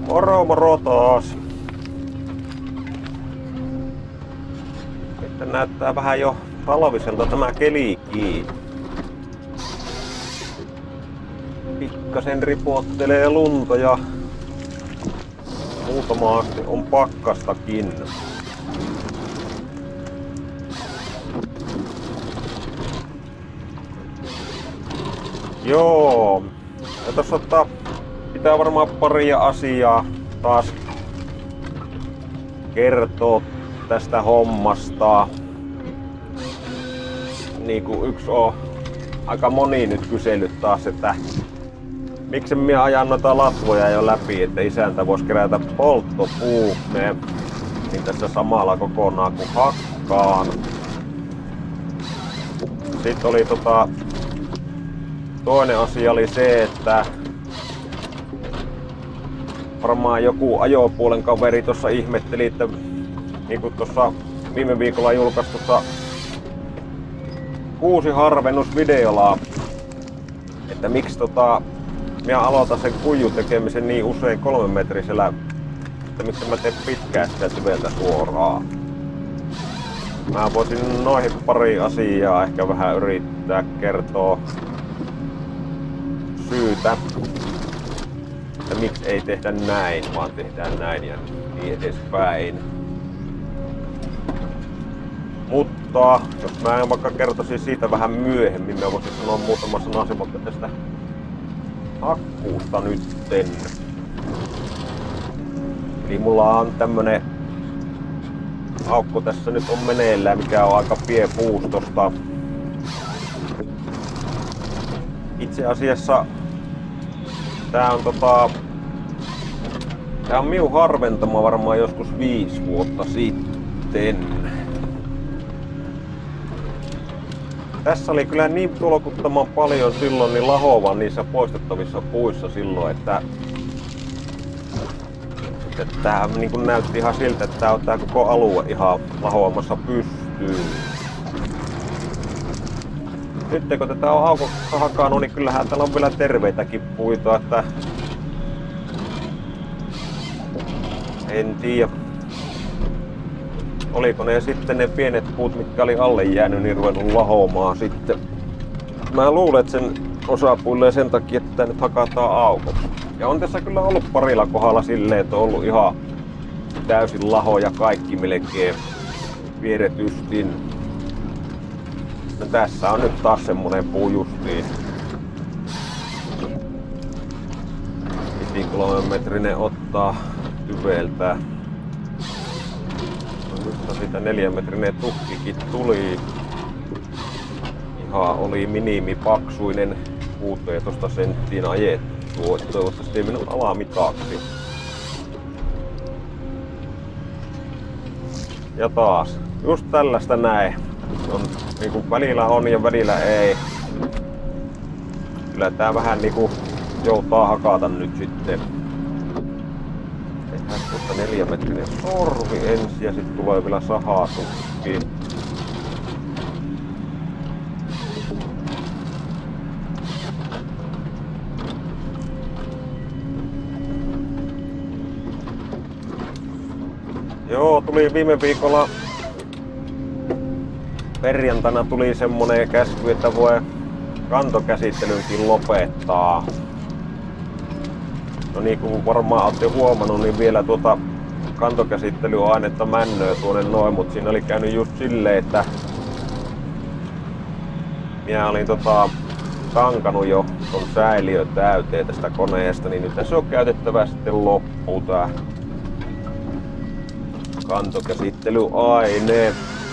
Moro moro taas. Nyt näyttää vähän jo talviselta tämä kelikin. Pikkasen ripottelee lunta ja muutamaasti on pakkastakin. Joo, ja tossa pitää varmaan paria asiaa taas kertoa tästä hommasta. Niinku yksi on aika moni nyt kysellyt taas, että miksi minä ajan noita latvoja jo läpi, että isäntä voisi kerätä polttopuut ne niin tässä samalla kokonaan kuin hakkaan. Sitten oli toinen asia oli se, että varmaan joku ajopuolen kaveri tuossa ihmetteli, että niinku tuossa viime viikolla julkaistussa 6 harvennusvideolla, että miksi minä aloitan sen kuijun tekemisen niin usein 3 metrisellä, että miksi mä teen pitkää sitä tyveltä suoraan. Mä voisin noihin pari asiaa ehkä vähän yrittää kertoa syytä, että miksi ei tehdä näin, vaan tehdään näin ja niin edespäin. Mutta jos mä vaikka kertoisin siitä vähän myöhemmin, mä voisin sanoa muutama sanasen vaikka tästä hakkuusta nytten. Eli mulla on tämmönen aukko tässä nyt on meneillään, mikä on aika piepuustosta. Itse asiassa tää on minun harventama varmaan joskus 5 vuotta sitten. Tässä oli kyllä niin tolkuttoman paljon silloin niin lahoavan niissä poistettavissa puissa silloin, että tää niin näytti ihan siltä, että tää on tää koko alue ihan lahoamassa pystyyn. Nyt kun tätä on aukossa hakannut, niin kyllähän täällä on vielä terveitäkin puita, että en tiedä. Oliko ne sitten ne pienet puut, mitkä oli alle jäänyt, niin ruvennut lahoamaan sitten. Mä luulen, että sen osapuilleen sen takia, että tää nyt hakataan aukoksi. Ja on tässä kyllä ollut parilla kohdalla silleen, että on ollut ihan täysin lahoja kaikki melkein vieretystin. No tässä on nyt taas semmonen puu justiin. 3 metrinen ottaa tyveltä. Nyt siitä 4 metrinen tukkikin tuli. Ihan oli minimipaksuinen 16 senttiin ajettu. Toivottavasti ei mennyt alamitaksi. Ja taas, just tällaista näin. On, niinku välillä on ja välillä ei. Kyllä tää vähän niinku joutaa hakata nyt sitten. Tehdään tuosta 4 metrinen sorvi ensin ja sit tulee vielä sahatukki. Joo, tuli viime viikolla perjantaina tuli semmonen käsky, että voi kantokäsittelynkin lopettaa. No niin kuin varmaan olette huomannut, niin vielä kantokäsittelyainetta männöö tuonne noin, mutta siinä oli käynyt just silleen, että minä olin tankannut jo ton säiliö täyteen tästä koneesta, niin nyt se on käytettävä sitten loppuun tää kantokäsittelyaine.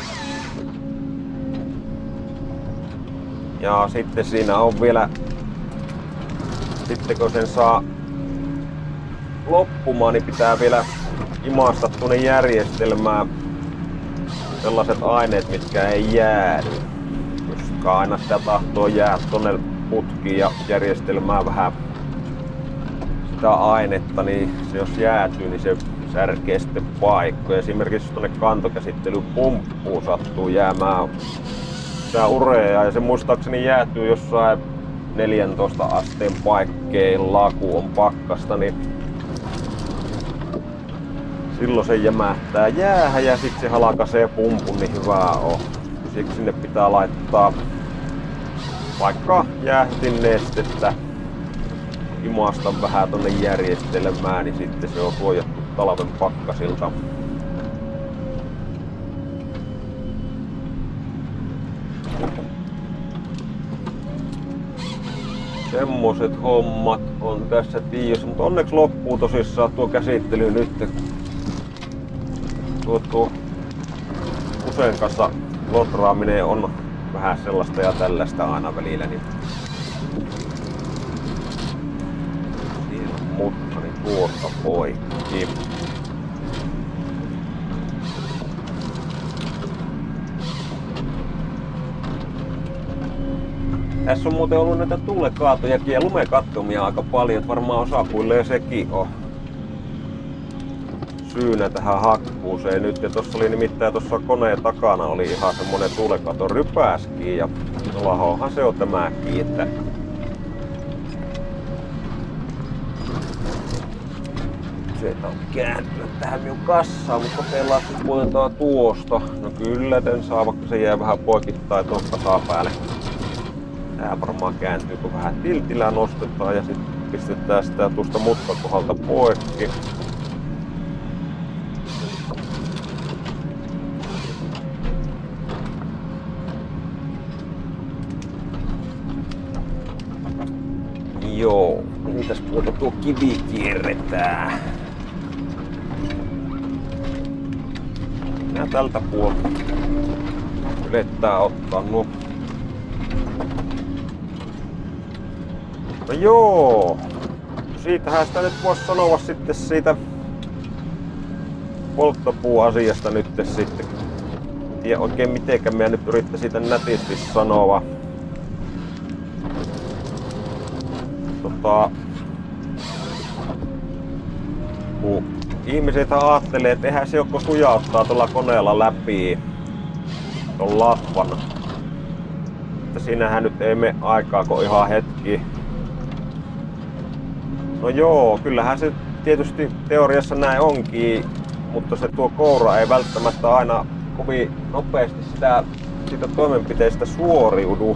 Ja sitten siinä on vielä, sitten kun sen saa loppumaan, niin pitää vielä imasta tuonne järjestelmään sellaiset aineet, mitkä ei jäädy. Koska aina sitä tahtoo jää tuonne putkiin ja järjestelmään vähän sitä ainetta, niin se jos jäätyy, niin se särkee sitten paikkoja. Esimerkiksi jos tuonne kantokäsittelypumppuun sattuu jäämään sitä ureaa ja se muistaakseni jäätyy jossain 14 asteen paikkeilla, kun on pakkasta, niin silloin se jämähtää jäähän ja siksi se halkaisee pumpun, niin hyvää on. Siksi sinne pitää laittaa vaikka jäähdytinnestettä, imasta vähän tonne järjestelmään, niin sitten se on suojattu talven pakkasilta. Semmoset hommat on tässä tiedossa, mutta onneksi loppuu tosissaan tuo käsittely nyt. Tuo Kusen kanssa lotraaminen on vähän sellaista ja tällaista aina välillä. Niin siinä on mutka, niin tuosta poikki. Tässä on muuten ollut näitä tuulekaatojakin ja lumekattomia aika paljon, että varmaan osapuilleen sekin on syynä tähän hakkuuseen nyt. Ja tossa oli nimittäin tuossa koneen takana oli ihan semmonen tuulekaton rypäskin ja lahohan se on tämäkin, että sieltä on kääntyä tähän minun kassaan, mutta kokeillaan nyt puotetaan tuosta. No kyllä tän saa, vaikka se jää vähän poikittain tuon kasaan päälle. Tää varmaan kääntyy, kun vähän tiltillä nostetaan ja sitten pistetään sitä tuosta mutkakohdalta poikki. Joo, mitäs puolta tuo kivi kierretään? Ja tältä puolta yrittää ottaa nuo. No joo, siitähän sitä nyt voisi sanoa sitten siitä polttopuuasiasta nyt sitten. En tiedä oikein mitenkä minä nyt yrittäisin siitä nätisti sanoa. Kun ihmiset ajattelee, että eihän se joko sujauttaa tuolla koneella läpi ton latvan. Että siinähän nyt ei mene aikaa kuin ihan hetki. No joo, kyllähän se tietysti teoriassa näin onkin, mutta se tuo koura ei välttämättä aina kovin nopeasti siitä toimenpiteestä suoriudu.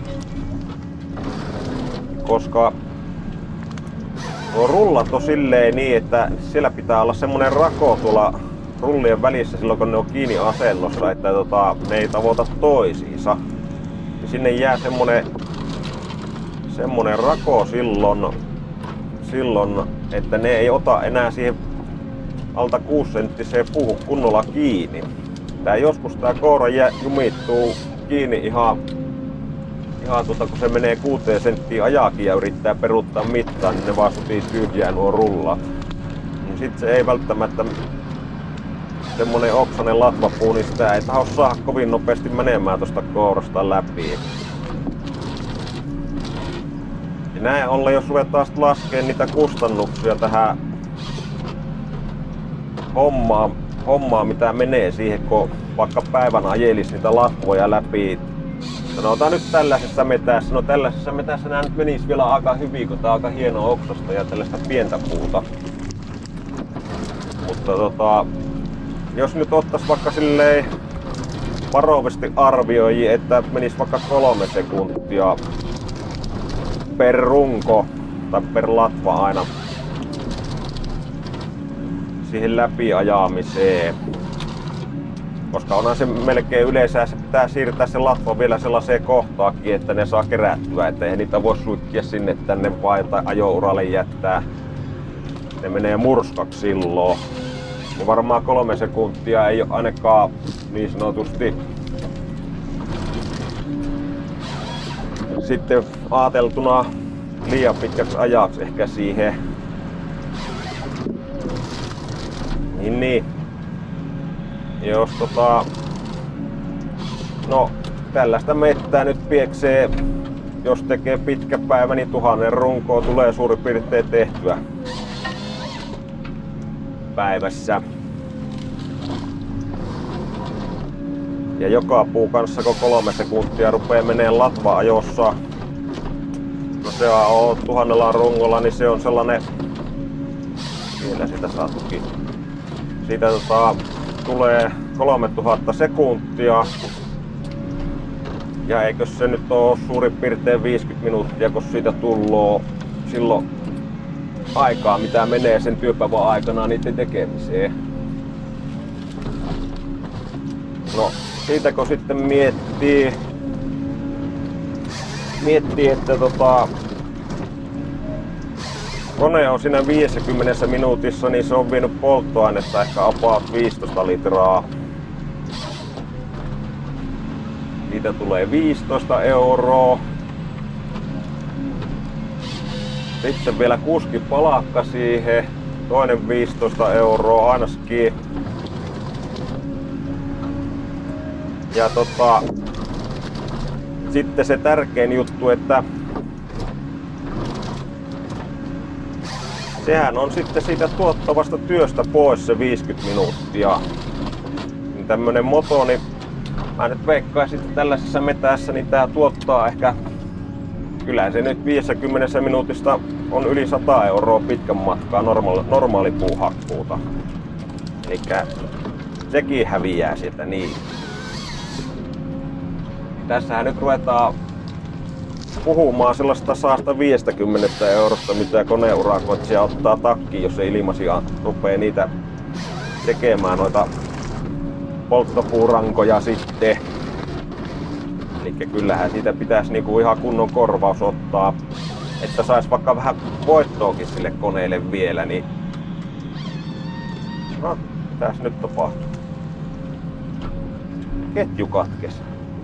Koska nuo rullat on silleen niin, että siellä pitää olla semmonen rako tuolla rullien välissä silloin kun ne on kiinni asennossa, että ne ei tavoita toisiinsa. Ja sinne jää semmonen rako silloin, että ne ei ota enää siihen alta 6 senttiseen puuhun kunnolla kiinni. Joskus tää koura jumittuu kiinni ihan kun se menee 6 senttiin ajakin ja yrittää peruuttaa mittaan, niin ne vaan sutii tyhjää nuo rullat. Niin sit se ei välttämättä semmonen oksanen latvapuu, niin sitä ei tahdo saada kovin nopeasti menemään tosta kourasta läpi. Ja näin ollen, jos ruvetaan sit laskeen niitä kustannuksia tähän hommaan mitä menee siihen, kun vaikka päivän ajelis niitä latvoja läpi. Sanotaan nyt tällaisessa metässä. No tällaisessa metässä nää nyt menis vielä aika hyvin, kun tää on aika hieno oksasta ja tällaista pientä puuta. Mutta jos nyt ottais vaikka silleen varovasti arvioi, että menis vaikka 3 sekuntia per runko tai per latva aina siihen läpiajamiseen. Koska onhan se melkein yleensä, se pitää siirtää se latva vielä sellaiseen kohtaakin, että ne saa kerättyä, että ei niitä voi suikkia sinne tänne vain tai ajouralle jättää. Ne menee murskaksi silloin. Ja varmaan 3 sekuntia ei ole ainakaan niin sanotusti sitten ajateltuna liian pitkäksi ajaksi ehkä siihen. Niin. Jos no tällaista mettää nyt pieksee, jos tekee pitkä päivä, niin 1000 runkoa tulee suurin piirtein tehtyä päivässä. Ja joka puu kanssa, kun 3 sekuntia rupeaa menee latva-ajossa, no se on 1000 rungolla, niin se on sellainen, vielä sitä saatukin. Siitä tulee 3000 sekuntia. Ja eikö se nyt ole suurin piirtein 50 minuuttia, kun siitä tulloo silloin aikaa, mitä menee sen työpäivän aikana niiden tekemiseen. No, siitä kun sitten miettii, että kone on siinä 50 minuutissa, niin se on vienyt polttoainetta ehkä about 15 litraa. Siitä tulee 15 €. Sitten vielä kuskipalakka siihen, toinen 15 € ainakin. Ja sitten se tärkein juttu, että sehän on sitten siitä tuottavasta työstä pois se 50 minuuttia. Tämmönen moto, niin mä nyt veikkaisin, että tällaisessa metässä niin tää tuottaa ehkä, kyllä se nyt 50 minuutista on yli 100 € pitkän matkaa normaali puuhakkuuta. Elikkä sekin häviää sieltä niin. Tässähän nyt ruvetaan puhumaan sellaista 150 €, mitä koneurakoitsija ottaa takkiin, jos se ilmaisia rupee niitä tekemään noita polttopuurankoja sitten. Elikkä kyllähän siitä pitäisi niinku ihan kunnon korvaus ottaa, että sais vaikka vähän voittoakin sille koneelle vielä, niin no, mitäs nyt tapahtuu? Ketju katkesi.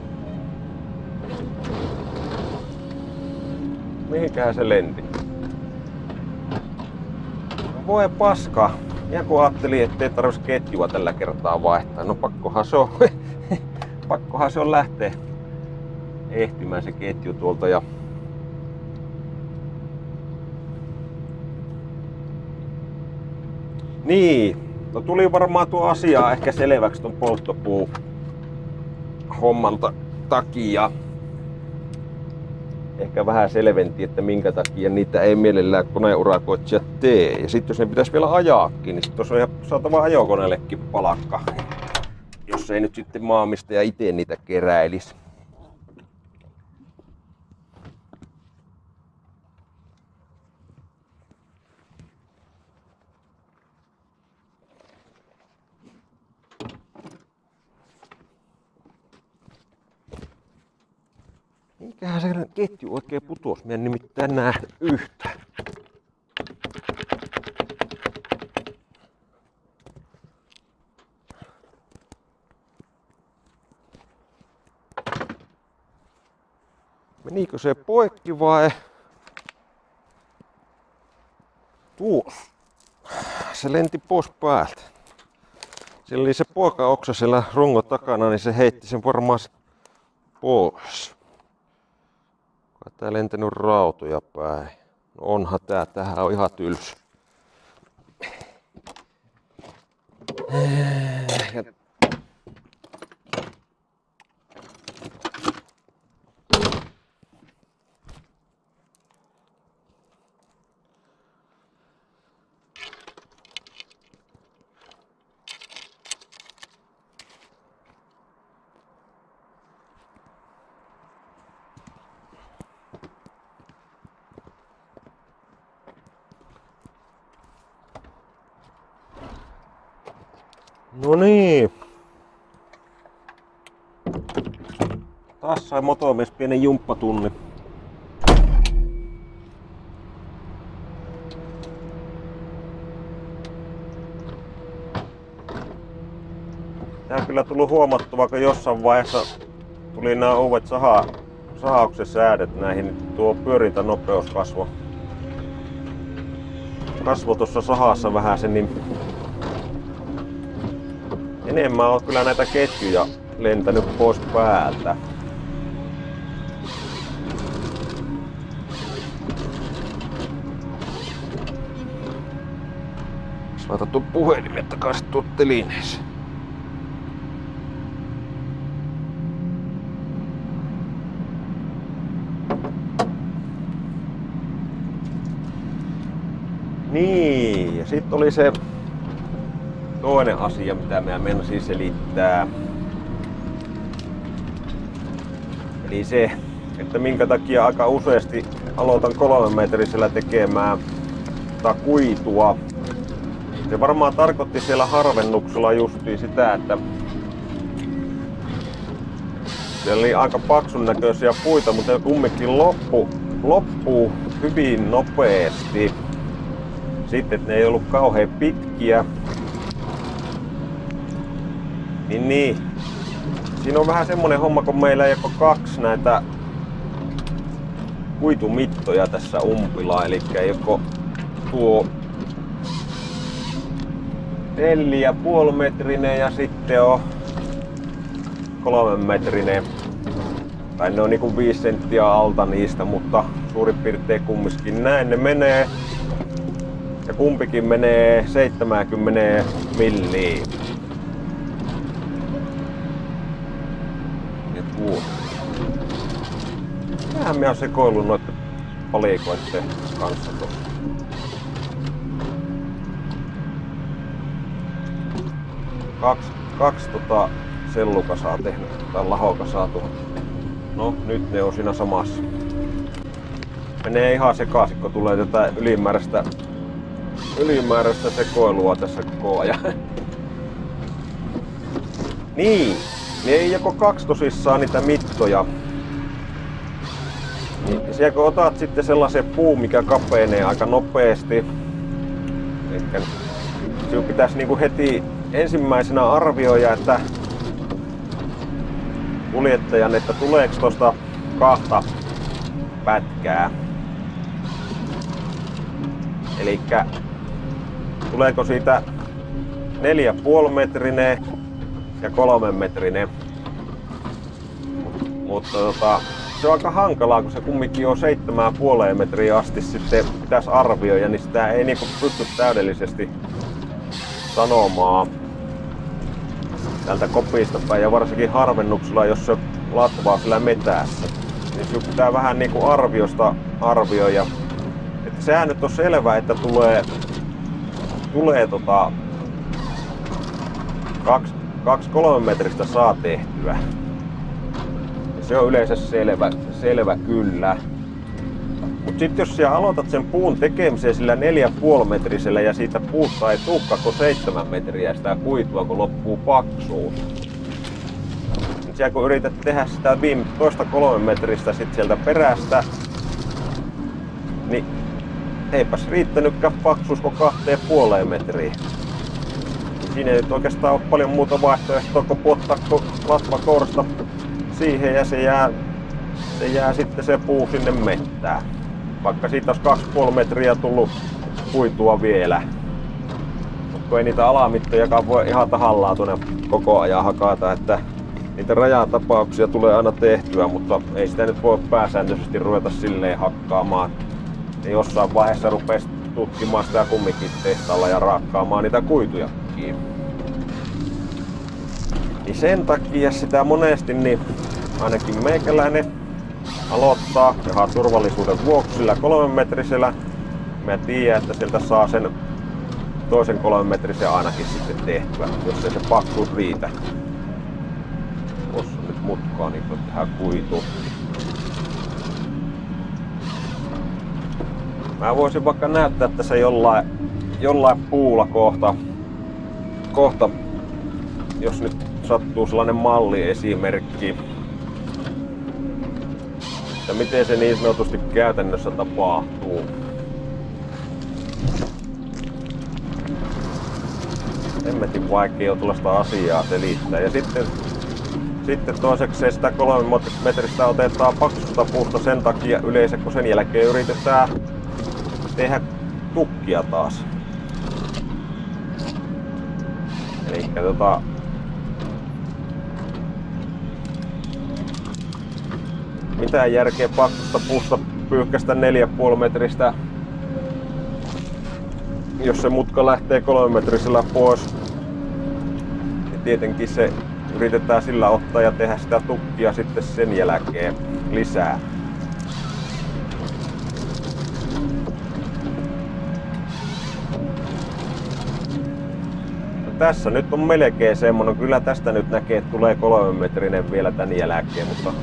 Mihinkähän se lenti? Voi paska. Ja kun ajattelin, ettei tarvitsisi ketjua tällä kertaa vaihtaa. No pakkohan se on lähteä ehtimään se ketju tuolta. Ja niin, no tuli varmaan tuo asia ehkä selväksi ton polttopuu hommalta takia. Ehkä vähän selventi, että minkä takia niitä ei mielellään koneurakoitsijat tee. Ja sitten jos ne pitäisi vielä ajaakin, niin sitten on ihan saatava ajokoneellekin palakka. Jos ei nyt sitten maamistaja itse niitä keräilisi. Mikähän se ketju oikein putos? Mä en nimittäin nähnyt yhtään. Menikö se poikki vai? Tuos. Se lenti pois päältä. Siellä oli se poikaoksa siellä rungon takana, niin se heitti sen varmaan pois. Tää lentänyt rautoja päin. No onhan tämähän on ihan tylsä. No niin. Taas sai motomies pienen jumppatunnin. Tää on kyllä tullut huomattua, kun jossain vaiheessa tuli nämä uudet sahauksen säädöt näihin, niin tuo pyörintänopeus kasvoi tuossa sahassa vähän sen, niin enemmän on kyllä näitä ketjuja lentänyt pois päältä. Laita tuon puhelimen takaisin tuon telineeseen. Niin, ja sitten oli se toinen asia, mitä mä meinasin selittää. Eli se, että minkä takia aika useasti aloitan 3 metrisellä tekemään kuitua. Se varmaan tarkoitti siellä harvennuksella justiin sitä, että siellä oli aika paksun näköisiä puita, mutta kumminkin loppuu hyvin nopeasti. Sitten, että ne ei ollut kauhean pitkiä. Niin. Siinä on vähän semmonen homma, kun meillä ei ole 2 näitä kuitumittoja tässä umpilla. Eli ei ole tuo 4,5 metrinen ja sitten on 3 metrinen. Tai ne on niinku 5 senttiä alta niistä, mutta suurin piirtein kumminkin näin ne menee. Ja kumpikin menee 70 milliin. Vähän mä oon sekoillut noitten palikoitten kanssa tossa. Kaksi sellukasaa tehnyt, tai lahokasaa tuohon. No, nyt ne on siinä samassa. Menee ihan sekaisin, kun tulee tätä ylimääräistä sekoilua tässä koko ajan. Niin, ne ei joko 2 tosissaan niitä mittoja. Niin, siellä kun otat sitten sellaisen puun, mikä kapenee aika nopeasti. Ehkä sinun pitäisi niinku heti ensimmäisenä arvioida, että kuljettajan, että tuleeko tuosta 2 pätkää. Elikkä tuleeko siitä 4,5 metrinen ja 3 metrinen. Mutta se on aika hankalaa, kun se kumminkin on 7,5 metriä asti sitten pitäisi arvioida, niin sitä ei niinku pysty täydellisesti sanomaan tältä kopista päin. Ja varsinkin harvennuksella, jos se latvaa sillä metässä, niin sinun pitää vähän niinku arviosta arvioida. Että sehän nyt on selvä, että tulee 2-3 metristä saa tehtyä. Se on yleensä selvä kyllä. Mut sit jos sä aloitat sen puun tekemisen sillä 4,5 metrisellä ja siitä puusta ei tulekaan kuin 7 metriä sitä kuitua, kun loppuu paksuus. Niin sä kun yrität tehdä sitä toista 3 metristä sit sieltä perästä, niin eipäs riittänytkään paksuus kuin 2,5 metriä. Siinä ei nyt oikeastaan ole paljon muuta vaihtoehtoa kuin puottaa latvakorsta siihen ja se jää sitten se puu sinne mettään. Vaikka siitä olisi 2,5 metriä tullut kuitua vielä. Mutta ei niitä alamittojakaan voi ihan tahallaan tuonne koko ajan hakata, että niitä rajatapauksia tulee aina tehtyä, mutta ei sitä nyt voi pääsääntöisesti ruveta silleen hakkaamaan. Ja jossain vaiheessa rupeaa tutkimaan sitä kumminkin tehtaalla ja raakkaamaan niitä kuitujakin. Niin sen takia sitä monesti niin ainakin meikäläinen aloittaa ihan turvallisuuden vuoksi sillä 3 metrisellä. Mä tiedän, että sieltä saa sen toisen 3 metrisen ainakin sitten tehtyä, jos ei se paksuus riitä. Tuossa on nyt mutkaa niin kuin tähän kuituun. Mä voisin vaikka näyttää tässä jollain puulla kohta, jos nyt sattuu sellainen malliesimerkki, että miten se niin sanotusti käytännössä tapahtuu. Hemmetin vaikea on tuollaista asiaa selittää. Ja sitten toiseksi sitä 3 metristä otetaan paksusta puusta sen takia yleensä, kun sen jälkeen yritetään tehdä tukkia taas. Elikkä mitään järkeä paksusta puusta pyyhkästä 4,5 metristä, jos se mutka lähtee 3 metrisellä pois. Niin tietenkin se yritetään sillä ottaa ja tehdä sitä tukkia sitten sen jälkeen lisää. tässä nyt on melkein semmonen, kyllä tästä nyt näkee, että tulee 3 metrinen vielä tän jälkeen, mutta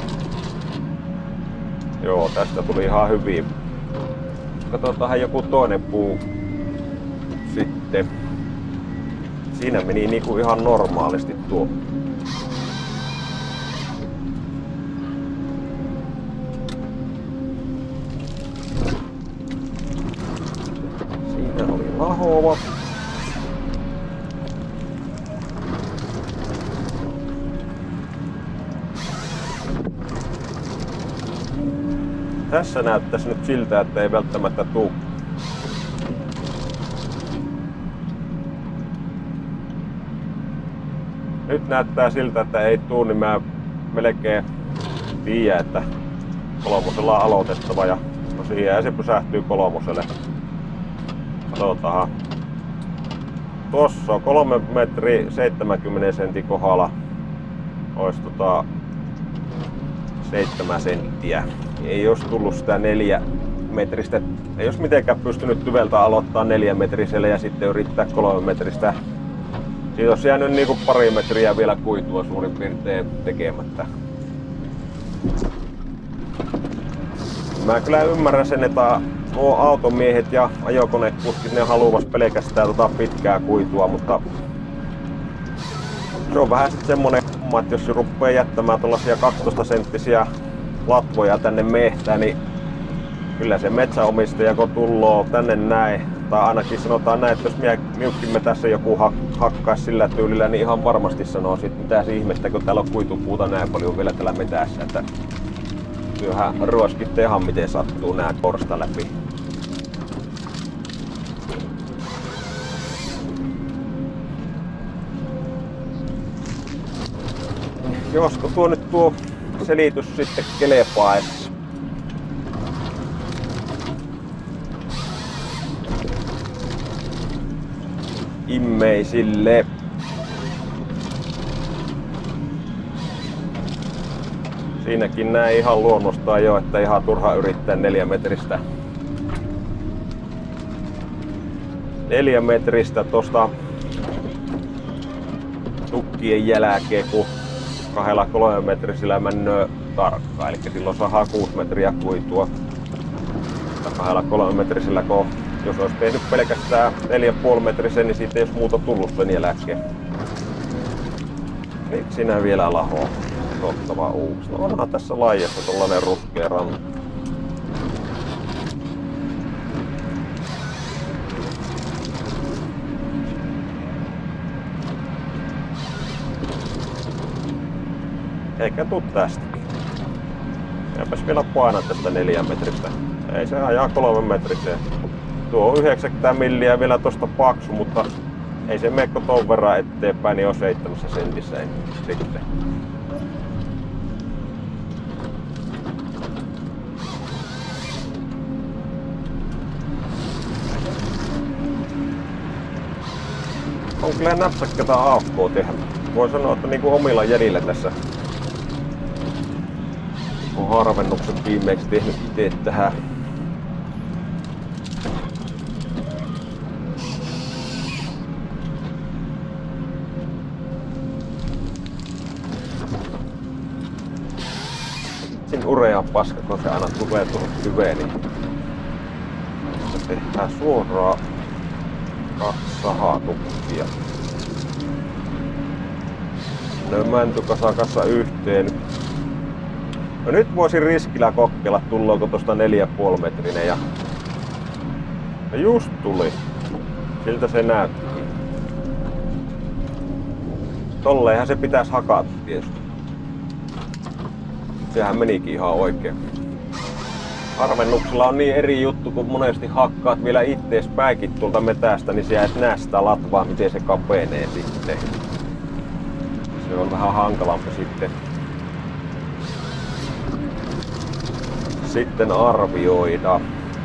joo, tästä tuli ihan hyvin. Katsotaan joku toinen puu sitten. Siinä meni niinku ihan normaalisti tuo. Siinä oli lahova. Tässä näyttäisi nyt siltä, että ei välttämättä tuu. Nyt näyttää siltä, että ei tuu, niin mä melkein tiedän, että 3 on aloitettava ja no siihen se pysähtyy 3. Katsotaan. Tossa on 3 metri 70 sentin kohdalla. Ois 7 senttiä. Ei olisi tullut sitä 4 metristä. Ei olisi mitenkään pystynyt tyveltä aloittaa 4 metrisellä ja sitten yrittää 3 metristä. Siitä olisi jäänyt niinku pari metriä vielä kuitua suurin piirtein tekemättä. Mä kyllä ymmärrän sen, että nuo automiehet ja ajokonekuskit ne haluavat pelkästään pitkää kuitua, mutta se on vähän semmonen homma, että jos se rupeaa jättämään tuollaisia 12 senttisiä latvoja tänne mehtään, niin kyllä se metsäomistaja kun tulloo tänne näin, tai ainakin sanotaan näin, että jos minunkin tässä joku hakkaisi sillä tyylillä, niin ihan varmasti sanoo sit mitä se ihmettä, kun täällä on kuitupuuta näin paljon vielä täällä metässä, että työhän ruoskitte ihan miten sattuu nää korsta läpi. Josko tuo nyt tuo selitys sitten kelepaisi. Immeisille. Siinäkin näin ihan luonnostaan jo, että ihan turha yrittää 4 metristä. 4 metristä tosta tukkien jälkeen, kun 2-3 metrisillä mennöö tarkkaan. Eli silloin saadaan 6 metriä kuitua. 2-3 metrisillä, kun jos olisi tehnyt pelkästään 4,5 metrisen, niin siitä ei olisi muuta tullut sen jälkeen. Nyt sinä vielä lahoa. Ottava uusi. No onhan tässä laajassa tollanen ruskea ranta. Eikä tuu tästäkin. Jääpäs vielä painaa tästä 4 metristä. Ei se ajaa 3 metriseen. Tuo on 90 milliä vielä tosta paksu, mutta ei se meekko ton verran eteenpäin, niin on 7 sentissä sitten. On kyllä näpsäkkätä aukkoa tehdä. Voi sanoa, että niinku omilla jäljillä tässä on harvennuksen viimeksi tehnyt itse tähän. Sin urea paska, kun se aina tulee tuohon syveen, niin tehdään suoraan 2 sahatukkia. Ne on mäntykasakassa yhteen. No nyt voisin riskillä kokeilla, tullaanko tosta 4,5 metrinen ja no just tuli. Siltä se näytti. Tolleenhan se pitäisi hakata tietysti. Sehän menikin ihan oikein. Harvennuksella on niin eri juttu, kun monesti hakkaat vielä ittees päikin tuolta metästä, niin sä et näe sitä latvaa, miten se kapenee sitten. Se on vähän hankalampi sitten arvioida.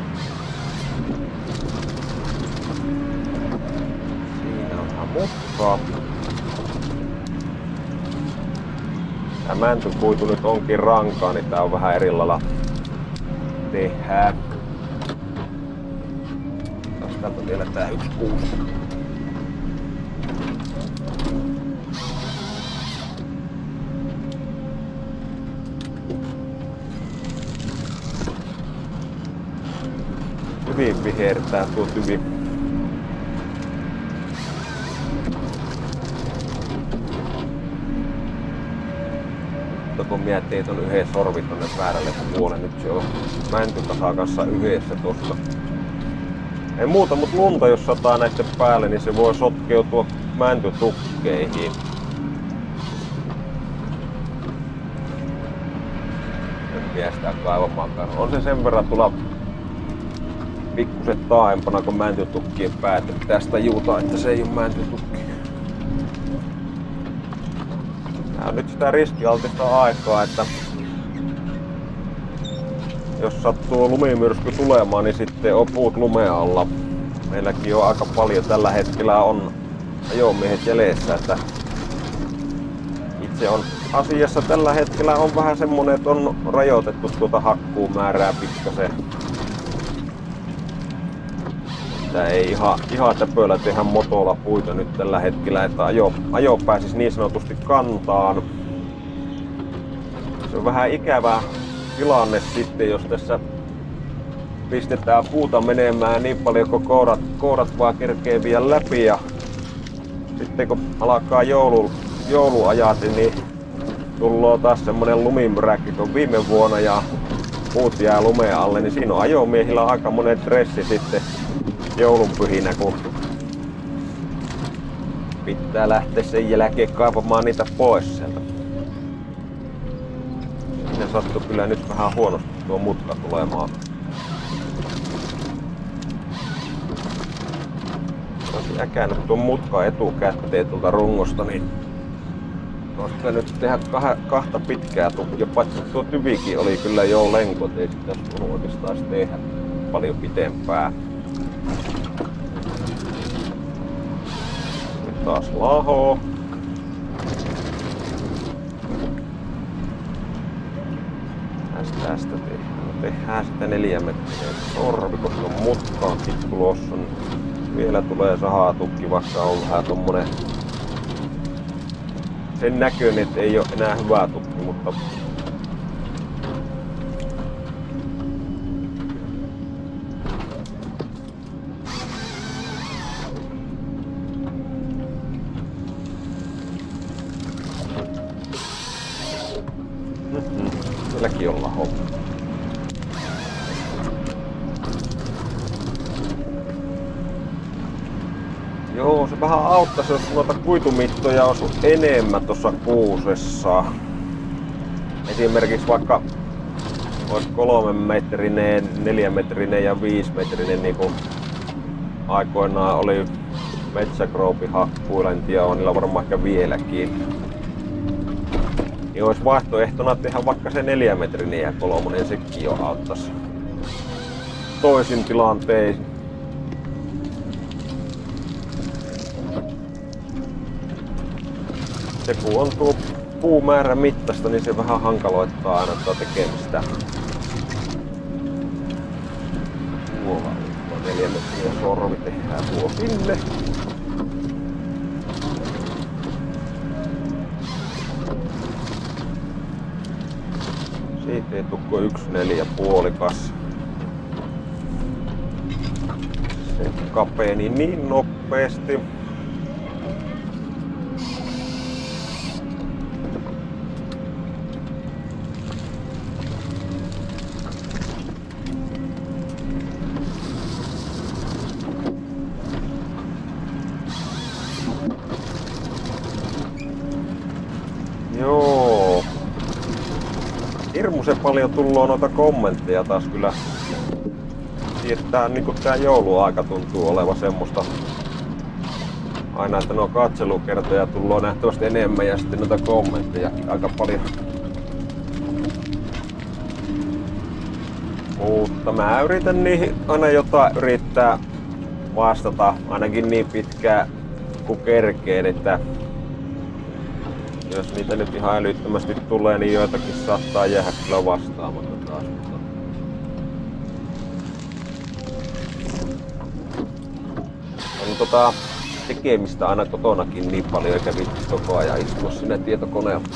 Siinä on vähän mutkaa. Tää mäntykuitu nyt onkin rankaa, niin tää on vähän eri lailla tehdään. Täältä vielä tää 1,6. Hyvin vihertää tuo tyvi. Mutta kun miettii ton yhden sorvi tonne väärälle puolelle, nyt se on mäntykasaa kanssa yhdessä tossa. Ei muuta, mut lunta jos sataa näitten päälle, niin se voi sotkeutua mäntytukkeihin. En piestää kaivamaankaan. On se sen verran tulla pikkuset taaempana kuin mäntytukkien päät. Tästä juutaa, että se ei oo mäntytukki. Tää on nyt sitä riskialtista aikaa, että jos sattuu lumimyrsky tulemaan, niin sitten on puut lumeen alla. Meilläkin on aika paljon tällä hetkellä on ajomiehet jäljessä, että itse on asiassa tällä hetkellä on vähän semmonen, että on rajoitettu tuota hakkuumäärää pikkasen. Että ei ihan täpöllä tehdä motolla puita nyt tällä hetkellä, että ajo pääsis niin sanotusti kantaan. Se on vähän ikävä tilanne sitten, jos tässä pistetään puuta menemään niin paljon, kun kourat vaan kerkee vielä läpi. Ja sitten kun alkaa jouluajat, niin tullaan taas semmonen lumimyräkki kuin viime vuonna ja puut jää lumeen alle, niin siinä on ajomiehillä aika monen stressi sitten joulunpyhinä, kun pitää lähteä sen jälkeen kaivamaan niitä pois sieltä. Siinä sattuu kyllä nyt vähän huonosti tuo mutka tulemaan. Olisin äkännyt tuon mutkan etukätteen tuolta rungosta, niin olisi nyt tehdä kahta pitkää tukkia, paitsi tuo tyvikin oli kyllä jo lenko, ei sitä olisi oikeastaan tehdä paljon pitempää. Nyt taas lahoo. Tästä tehdään sitä 4 metriä sorvi, koska mutka on pikkulossa. Vielä tulee sahatukki, vaikka on vähän tommonen sen näköinen, että ei ole enää hyvää tukki, mutta sielläkin ollaan homma. Joo, se vähän auttaisi, jos noita kuitumittoja olisi enemmän tuossa kuusessa. Esimerkiksi vaikka olisi 3 metrinen, 4 metrinen ja 5 metrinen, niin kuin aikoinaan oli metsäkroopin hakkuilla, en tiedä, on niillä varmaan ehkä vieläkin. Niin olisi vaihtoehtona tehdä vaikka se 4 metrinen ja 3, sekin jo auttaisi toisin tilanteisiin. Se kun on tuo puumäärä mittaista, niin se vähän hankaloittaa aina tuo tekemistä. Tuo 4 metriä sorvi tehdään tuo sinne. Siitä ei tukko 1,4 puolikas. Se kapeeni niin nopeasti. Joo. Hirmuisen paljon tullaan noita kommentteja taas kyllä. Tää niinku tää jouluaika tuntuu olevan semmoista. Aina, että nuo katselukertoja tullaan nähtävästi enemmän ja sitten noita kommentteja aika paljon. Mutta mä yritän niihin aina jotain yrittää vastata ainakin niin pitkään kuin kerkeen, että jos niitä nyt ihan älyttömästi tulee, niin joitakin saattaa jäädä kyllä vastaamatta taas. On tekemistä aina kotonakin niin paljon, eikä viittis koko ajan istua sinne tietokoneella.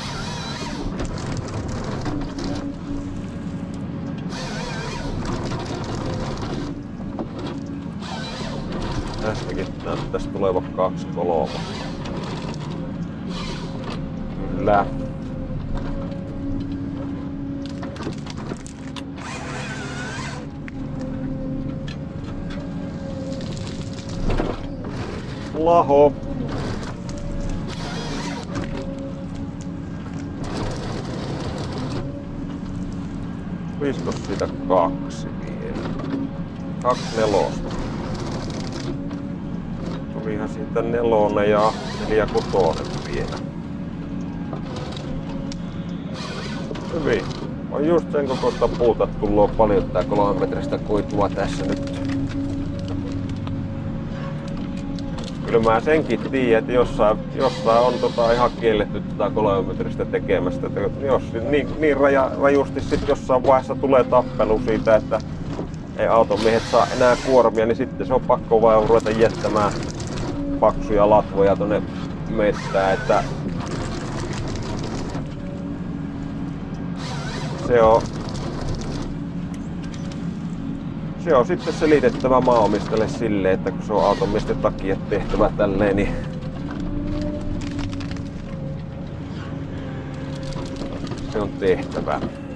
Tästäkin näyttäisi tulevan 2-3. Kyllä. Laho. Olisiko siitä 2 vielä? 2 nelosta. Tulihan siitä 4 ja 4 6 vielä. Hyvin. On just sen kokoista puuta, että tullut paljon tää 3 metristä kuitua tässä nyt. Kyllä mä senkin tiedän, että jossain on ihan kielletty 3 metristä tekemästä. Jos niin rajusti sit jossain vaiheessa tulee tappelu siitä, että ei automiehet saa enää kuormia, niin sitten se on pakko vaan ruveta jättämään paksuja latvoja tonne mettään, että se on sitten selitettävä maanomistajalle silleen, että kun se on automiesten takia tehtävä tälleen, niin se on tehtävä.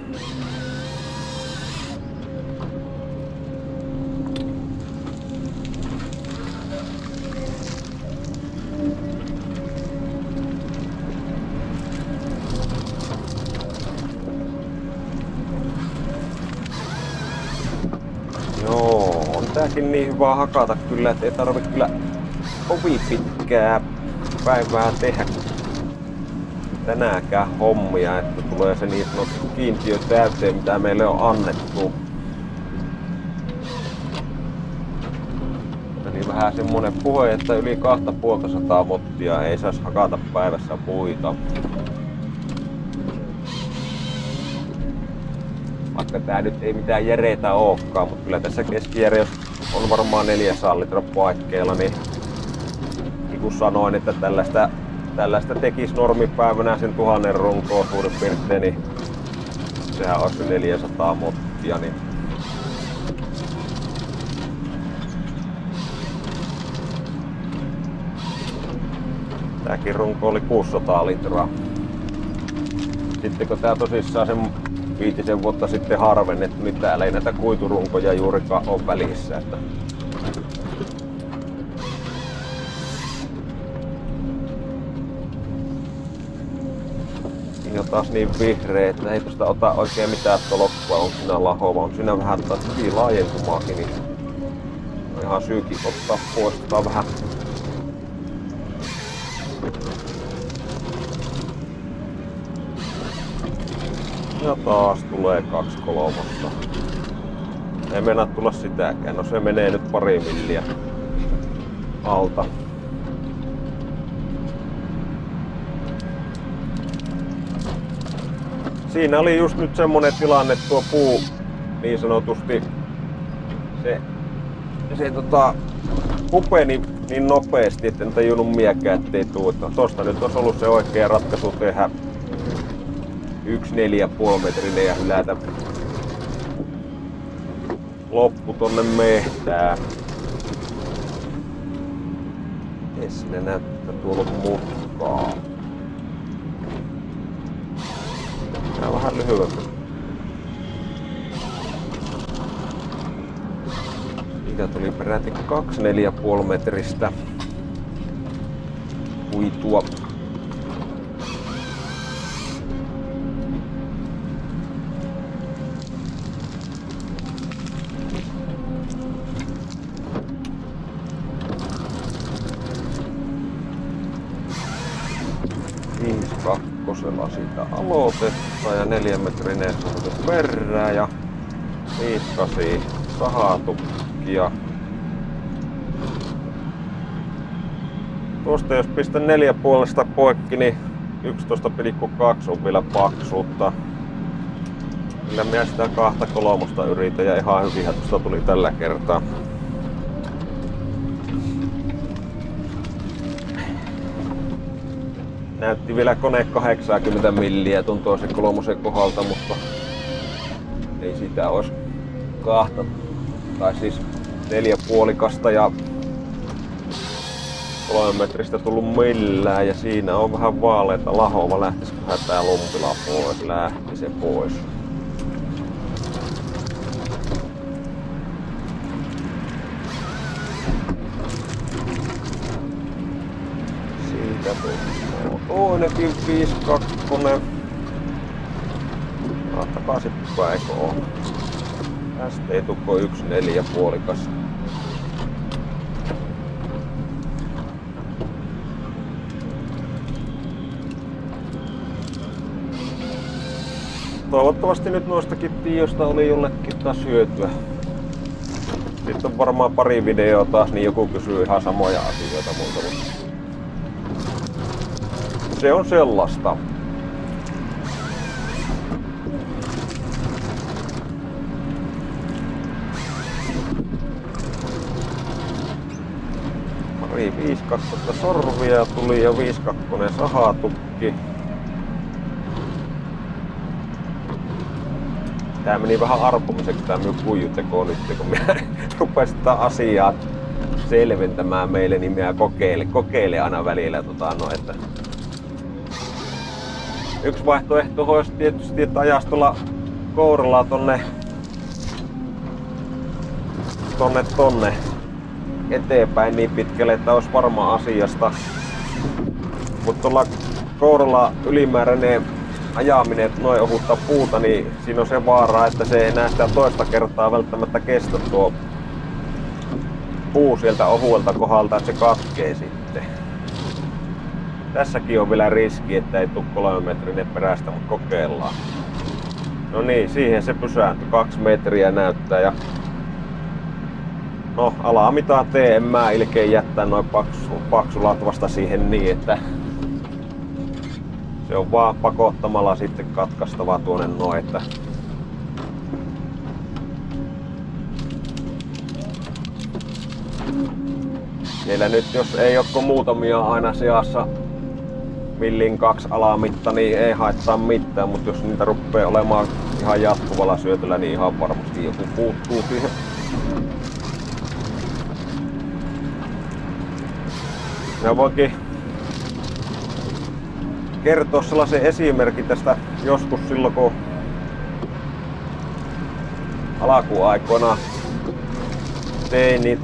Tääkin niin hyvä hakata kyllä, että ei tarvi kyllä kovin pitkää päivää tehdä tänäänkään hommia, että tulee se niin sanottu kiintiö täyteen, mitä meille on annettu. Eli vähän semmonen puhe, että yli 250 mottia ei saisi hakata päivässä puita. Vaikka tää nyt ei mitään järeitä ookaan, mutta kyllä tässä keskijäreys on varmaan 400 litran paikkeilla, niin kuin sanoin, että tällaista tekisi normipäivänä sen 1000 runkoa suurin piirtein, niin sehän olisi 400 mottia. Niin tääkin runko oli 600 litraa. Sitten kun tää tosissaan sen 5 vuotta sitten harvennettu, niin täällä ei näitä kuiturunkoja juurikaan ole välissä. Että siinä on taas niin vihreä, että ei tosta ota oikein mitään tolkkua, on siinä lahova. On siinä vähän hyvin laajentumaakin, niin on ihan syykin ottaa pois. Tota vähän ja taas tulee 2/3. Ei meinaa tulla sitäkään. No se menee nyt 2 milliä alta. Siinä oli just nyt semmonen tilanne, että tuo puu niin sanotusti se hupeni niin nopeasti, että en tajunnut miekään, ettei tuu. Tosta nyt olisi ollut se oikea ratkaisu tehdä 1 4,5 metrinen ja hylätä loppu tonne mehtään. Jes, ne näyttää tuolla mutkaa. Tää on vähän lyhyempi. Siitä tuli peräti 2 4,5 metristä kuitua. Kakkosella siitä aloitetaan ja 4 metrinen suhde perään ja 5-8 sahatukkia. Tuosta jos pistän 4,5 poikki, niin 11,2 on vielä paksuutta. Kyllä minä sitä 2/3 yritän ja ihan hyvinhän tuosta tuli tällä kertaa. näytti vielä kone 80 milliä tuon toisen kolmosen kohdalta, mutta ei sitä olisi kahta, tai siis 4,5 ja 3 metristä tullut millään, ja siinä on vähän vaaleita lahoma. Lähtisiköhän tää lumpila pois? Lähti se pois. Siitä tuli toinenkin 5.2. Takaisinpäin eikö oo? Tästä ei tukko 1.4,5. Toivottavasti nyt noistakin tioista oli jollekin taas hyötyä. Sitten on varmaan pari videoa taas, niin joku kysyy ihan samoja asioita multa. Se on sellaista. Pari 5.2 sorvia tuli ja 5.2 sahatukki. Tää meni vähän arpomiseksi tää minun kuijuteko nyt, kun minä rupesin tätä asiaa selventämään meille, niin minä kokeilen aina välillä että yksi vaihtoehto olisi tietysti, että ajaisi tuolla kouralla tonne eteenpäin niin pitkälle, että olisi varma asiasta. Mutta tuolla kouralla ylimääräinen ajaminen noin ohutta puuta, niin siinä on se vaara, että se ei enää sitä toista kertaa välttämättä kestä tuo puu sieltä ohuelta kohdalta, että se katkee sitten. Tässäkin on vielä riski, että ei tule 3 metrinen perästä, mutta kokeillaan. No niin, siihen se pysääntyi. 2 metriä näyttää ja no alamitaan en mä ilkein jättää noin paksu latvasta siihen niin, että se on vaan pakottamalla sitten katkaistava tuonne noin, että meillä nyt jos ei ole muutamia aina seassa 1,2 alamitta, niin ei haittaa mitään, mutta jos niitä rupeaa olemaan ihan jatkuvalla syötöllä, niin ihan varmasti joku puuttuu siihen. Minä voinkin kertoa sellaisen esimerkin tästä joskus silloin, kun alkuaikoina tein, niin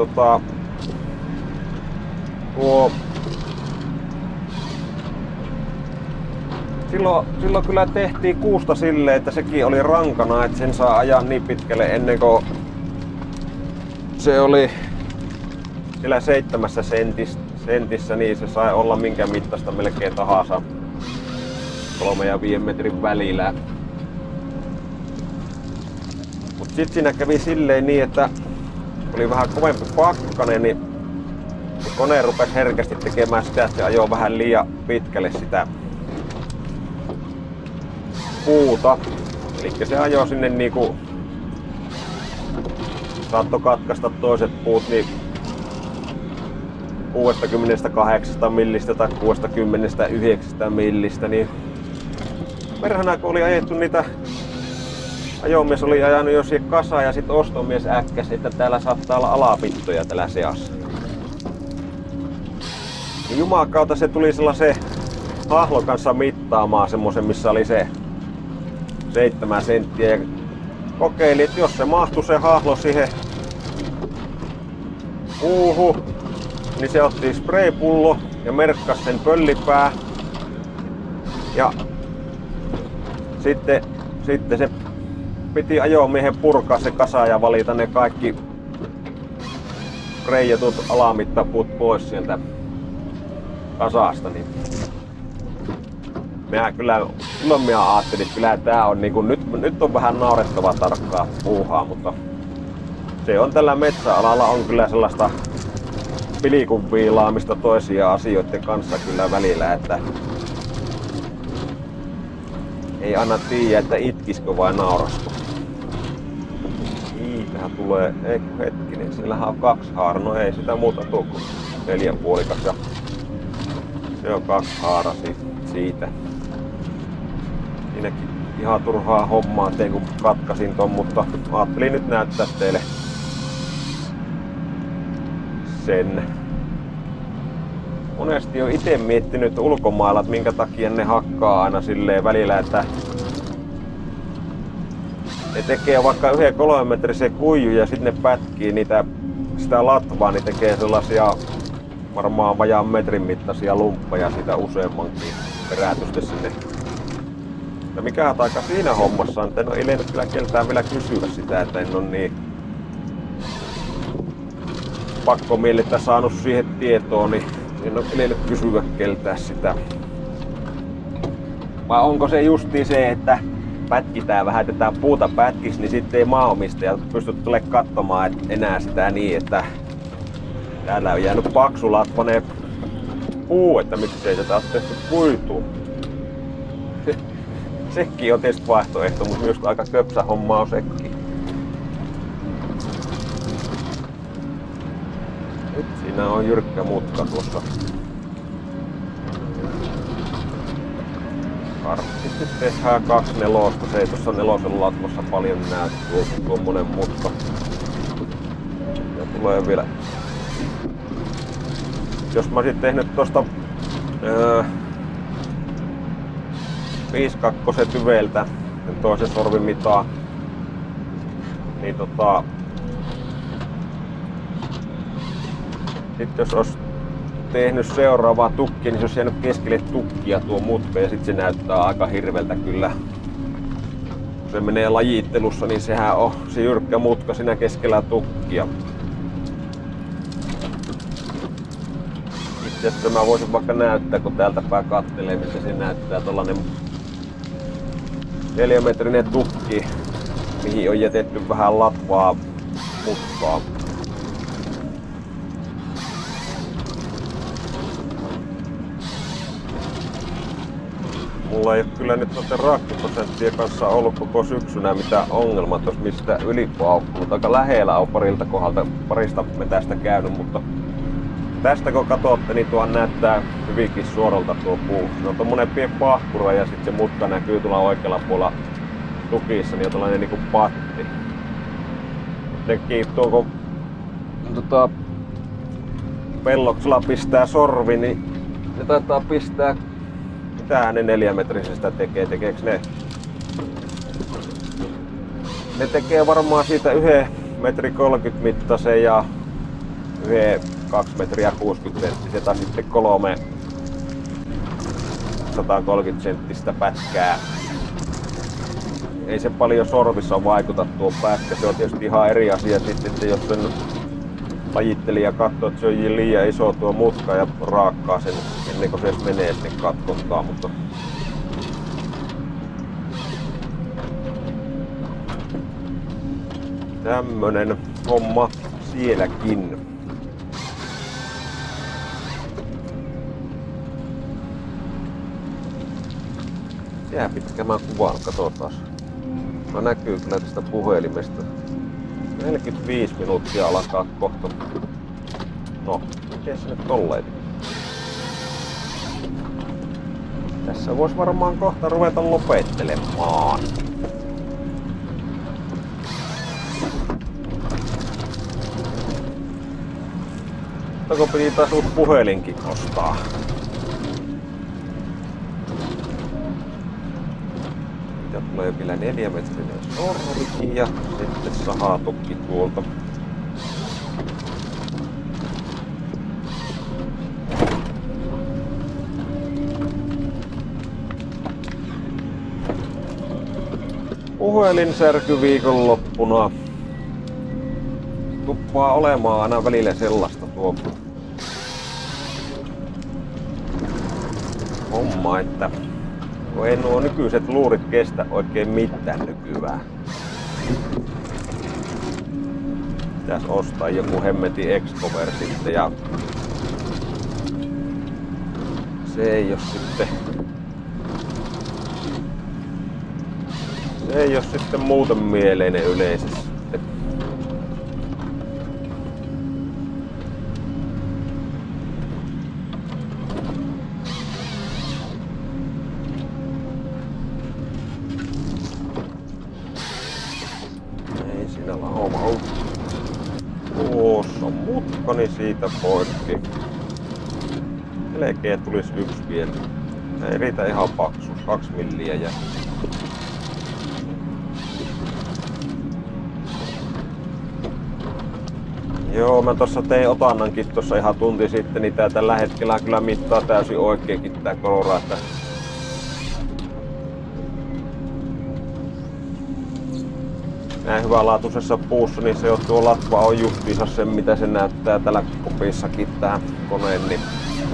silloin kyllä tehtiin kuusta silleen, että sekin oli rankana, että sen saa ajaa niin pitkälle ennen kuin se oli siellä 7 sentissä, niin se sai olla minkä mittaista melkein tahansa 3 ja 5 metrin välillä. Mut sit siinä kävi silleen niin, että oli vähän kovempi pakkanen, niin kone rupesi herkästi tekemään sitä, että se ajoi vähän liian pitkälle sitä puuta. Eli se ajoi sinne niinku, saattoi katkaista toiset puut niin 68 millistä tai 69 millistä, niin perhana kun oli ajettu niitä, ajomies oli ajanut jo siihen kasaan ja sit ostomies äkkäsi, että täällä saattaa olla alapittoja täällä seassa. Ja jumakauta se tuli sellaisen hahlon kanssa mittaamaan semmosen, missä oli se 7 senttiä ja kokeili, että jos se mahtui se hahlo siihen puuhun, niin se otti spraypullo ja merkkasi sen pöllipää. Ja sitten se piti ajomiehen purkaa se kasa ja valita ne kaikki reijatut alamittapuut pois sieltä kasasta. Niin silloin minä ajattelin, että kyllä tää on niinku, nyt on vähän naurettavaa tarkkaa puuhaa, mutta se on tällä metsäalalla on kyllä sellaista pilikun viilaamista toisia asioiden kanssa kyllä välillä, että ei anna tiedä, että itkiskö vai naurasko. Tähän tulee, eikö hetkinen, siellähän on 2 haaraa, no ei sitä muuta tuu kuin 4,5 ja se on 2 haaraa siitä. Siinäkin ihan turhaa hommaa tein kun katkasin ton, mutta ajattelin nyt näyttää teille sen. Monesti on itse miettinyt ulkomailla, että minkä takia ne hakkaa aina silleen välillä, että ne tekee vaikka 1 metrisen kuiju ja sitten ne pätkii sitä latvaa, niin tekee sellaisia varmaan vajaan metrin mittaisia lumppeja siitä useammankin perätystä sinne. Ja mikä taika siinä hommassa on, että en ole ilennyt kyllä keltään vielä kysyä sitä, että en ole niin pakkomielittä saanut siihen tietoon, niin en ole ilennyt kysyä keltään sitä. Vai onko se justiin se, että pätkitään vähän tätä puuta pätkis, niin sitten ei maaomistajat pysty tulemaan katsomaan enää sitä niin, että täällä on jäänyt paksu latvanen puu, että miksei tätä ole tehty kuituun. Sekin on tietysti vaihtoehto, mutta myös aika köpsä homma on sekin. Nyt siinä on jyrkkä mutka tuossa. Karttisesti tehdään 2/4, se ei tuossa 4 latvassa paljon näy tuommoinen mutka. Ja tulee vielä. Jos mä olisin tehnyt tosta 5/2 tyveiltä toisen sorvin mitaa, niin sitten jos olisi tehnyt seuraavaa tukkia, niin se olisi jäänyt keskelle tukkia tuo mutka ja sitten se näyttää aika hirveltä kyllä. Kun se menee lajittelussa, niin sehän on se jyrkkä mutka siinä keskellä tukkia. Itse asiassa mä voisin vaikka näyttää, kun täältä päin kattelee, missä se näyttää tollanen 4-metrinen tukki, mihin on jätetty vähän latvaa mutkaa. Mulla ei ole kyllä nyt noiden raakkiprosenttien kanssa ollut koko syksynä mitään ongelmaa, jos mistä ylipaukkuu. Aika lähellä on parilta kohdalta, parista metästä käynyt, mutta tästä kun katsotte, niin tuohan näyttää hyvinkin suoralta tuo puu. Se on tommonen pieni pahkura ja sitten se mutka näkyy tuolla oikealla puolella tukissa, niin on tällainen niinku patti. Nekin tuon kun pelloksella pistää sorvi, niin ne taitaa pistää. Mitähän ne 4-metrisestä tekee? Tekeekö ne? Ne tekee varmaan siitä 1,30 metrin mittaisen ja 2 metriä 60 senttistä tai sitten 3 130 senttistä pätkää. Ei se paljon sorvissa vaikuta tuo pätkä. Se on tietysti ihan eri asia sitten, että jos sen lajittelija katsoo, että se on liian iso tuo mutka ja raakkaa sen ennen kuin se edes menee sinne katkontaan, mutta tämmönen homma sielläkin. Jää pitkä mä kuvaan, katsotaan. Mä näkyy kyllä tästä puhelimesta. 45 minuuttia alkaa kohta. No, miten se nyt tolleen? Tässä vois varmaan kohta ruveta lopettelemaan. Mutta piti taas uusi puhelinkin ostaa. Ja tulee vielä 4-metrinen sorvikin ja sitten sahatukki tuolta. Puhelinsärky viikonloppuna. Tuppaa olemaan aina välillä sellaista tuo homma, että ei nuo nykyiset luurit kestä oikein mitään nykyään. Pitäis ostaa joku hemmetin X-Cover sitten ja se ei oo sitten muuten mieleinen yleisesti. putkoni siitä poikki. Melkein tulis yksi vielä. Se ei riitä ihan paksu, 2 milliä ja... Joo, mä tossa tein otannankin tossa ihan tunti sitten, niin tää tällä hetkellä kyllä mittaa täysin oikeinkin tää korora, että... Näin hyvälaatuisessa puussa, niin se jo tuo latva on justiinsa sen, mitä se näyttää täällä kopissakin tää koneen, niin...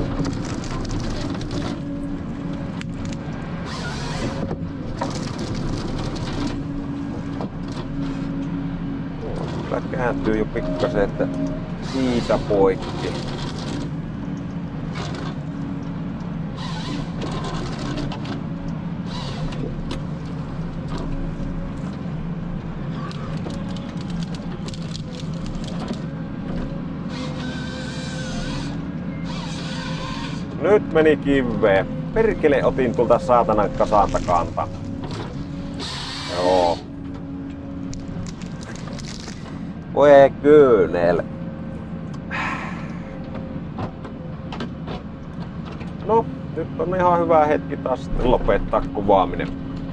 Kyllä kääntyy jo pikkasen, että siitä poikki. Nyt meni kiveen. Perkele, otin tulta saatanan kasanta kanta. Joo. Voi kyynel. No, nyt on ihan hyvä hetki taas sitten lopettaa kuvaaminen.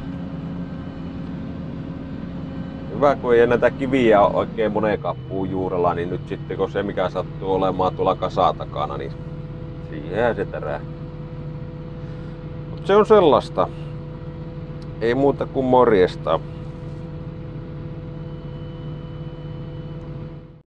Hyvä, kun ei näitä kiviä ole oikein monenkaan puun juurella, niin nyt sitten kun se mikä sattuu olemaan tuolla kasaa takana, niin siihen se tärää. Mut se on sellaista. Ei muuta kuin morjesta.